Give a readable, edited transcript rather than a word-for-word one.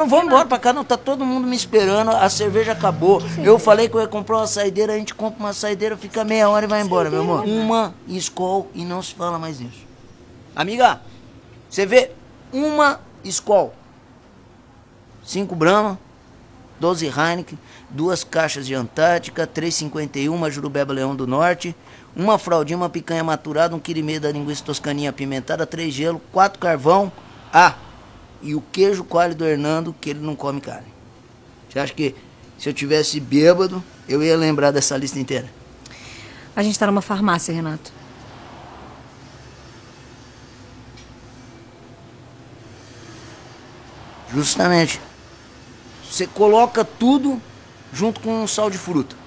Não, vamos embora pra cá, não, tá todo mundo me esperando, a cerveja acabou. Eu falei que eu ia comprar uma saideira, a gente compra uma saideira, fica meia hora e vai embora, meu amor. Uma Skol e não se fala mais nisso. Amiga, você vê uma Skol, 5 Brahma, 12 Heineken, 2 caixas de Antártica, 3,51, uma Jurubeba Leão do Norte, uma fraldinha, uma picanha maturada, 1,5 kg da linguiça toscaninha apimentada, 3 gelo, 4 carvão, e o queijo coalho do Hernando, que ele não come carne. Você acha que se eu tivesse bêbado, eu ia lembrar dessa lista inteira? A gente tá numa farmácia, Renato. Justamente. Você coloca tudo junto com um sal de fruta.